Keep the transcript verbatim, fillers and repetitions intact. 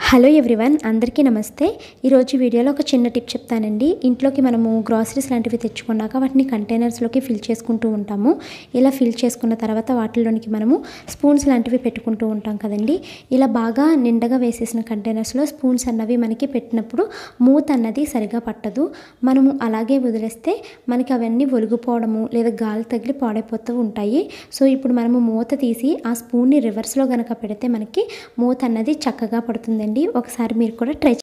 Hello everyone, అందరికీ నమస్తే. ఈరోజు వీడియోలో ఒక చిన్న టిప్ చెప్తానండి. ఇంట్లోకి మనము గ్రాసరీస్ లాంటివి తెచ్చుకున్నాక వాటిని కంటైనర్స్లోకి ఫిల్ చేసుకుంటూ ఉంటాము. ఇలా ఫిల్ చేసుకున్న తర్వాత వాటిలోనికి మనము స్పూన్స్ లాంటివి పెట్టుకుంటూ ఉంటాం కదండి. ఇలా బాగా నిండగా వేసేసిన కంటైనర్స్లో స్పూన్స్ అన్నవి మనకి పెట్టినప్పుడు మూత అన్నది సరిగా పట్టదు. మనము అలాగే వదిలేస్తే మనకి అవన్నీ ఒలిగిపోవడము లేదా గాలి తగిలి పాడైపోతూ ఉంటాయి. సో ఇప్పుడు మనము మూత తీసి ఆ స్పూన్ని రివర్స్లో కనుక పెడితే మనకి మూత అన్నది చక్కగా పడుతుందండి. ఒకసారి మీరు కూడా ట్రై